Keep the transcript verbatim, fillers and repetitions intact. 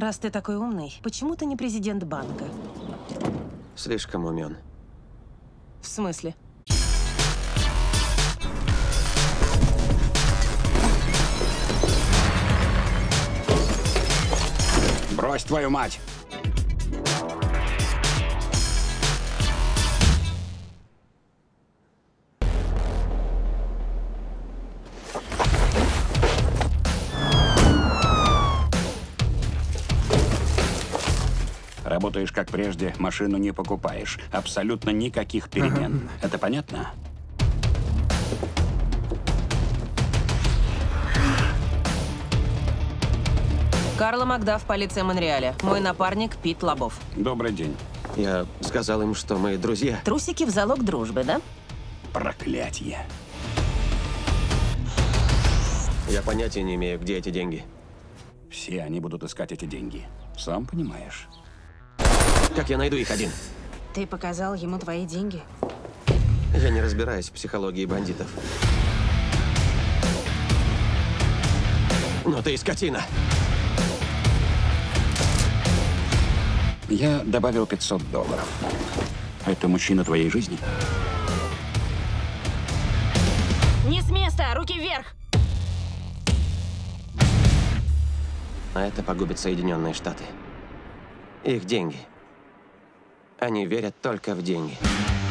Раз ты такой умный, почему ты не президент банка? Слишком умен. В смысле? Брось твою мать! Работаешь как прежде, машину не покупаешь. Абсолютно никаких перемен. Ага. Это понятно? Карла Макдаф, полиция Монреаля. Мой напарник Пит Лобов. Добрый день. Я сказал им, что мы друзья. Трусики в залог дружбы, да? Проклятье. Я понятия не имею, где эти деньги. Все они будут искать эти деньги. Сам понимаешь. Как я найду их один? Ты показал ему твои деньги? Я не разбираюсь в психологии бандитов. Но ты скотина. Я добавил пятьсот долларов. Это мужчина твоей жизни? Не с места! Руки вверх! А это погубит Соединенные Штаты. Их деньги. Они верят только в деньги.